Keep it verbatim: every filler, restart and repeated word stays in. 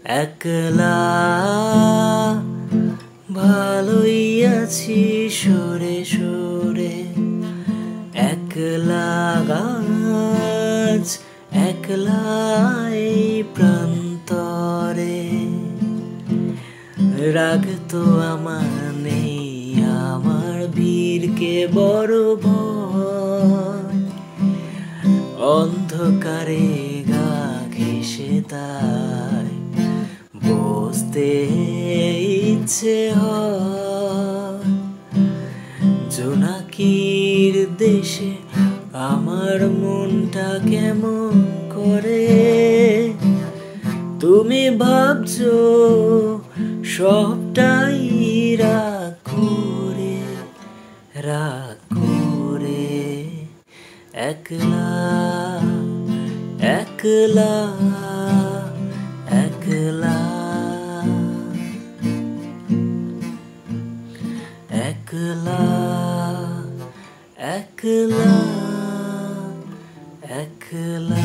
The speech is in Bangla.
একলা ভালোই আছি সরে সরে, একলা গাছ একলা এই প্রান্তরে। রাগ তো আমার নেই, আমার ভিড়কে বড় ভয়, অন্ধকারে গা ঘেঁষে তাই বসতে ইচ্ছে হয়। জোনাকির দেশে আমার মনটা কেমন করে, তুমি ভাবছো সবটাই রাগ করে রাগ করে। একলা একলা একলা একলা একলা একলা।